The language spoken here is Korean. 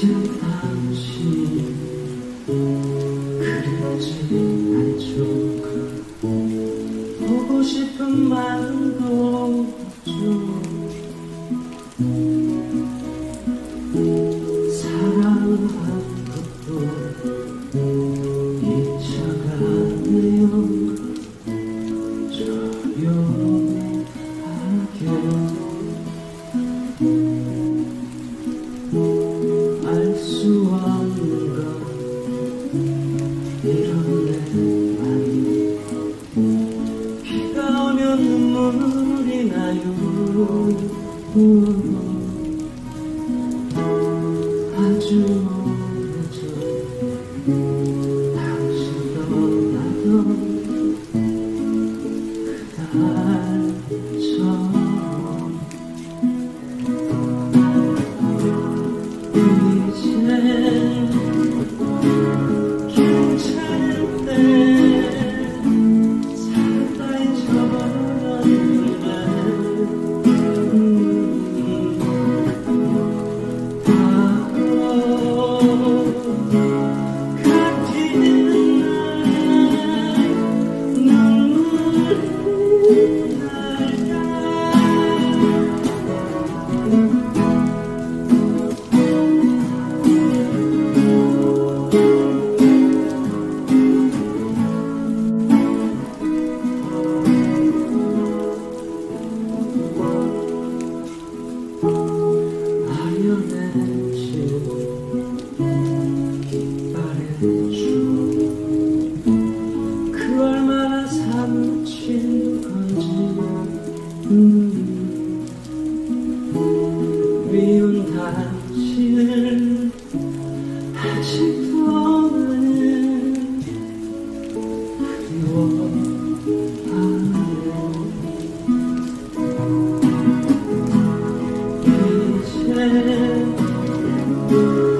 이젠 당신 그립지 않죠. 보고 싶은 마음도 없죠. 사랑한 것도 잊혀가네요. 조용하게 알 수 없는 것 이런 내 맘이 비가 오면 눈물이 나요. 아주 오래전 당신 떠나던 그날처럼 이제 괜찮은데 살다 잊어버렸는데 같은 날 눈물이 아련해진 깃발의 추억 그 얼마나 사무친 건지 미운 당신을 아직도 나는 그리워하네. 이제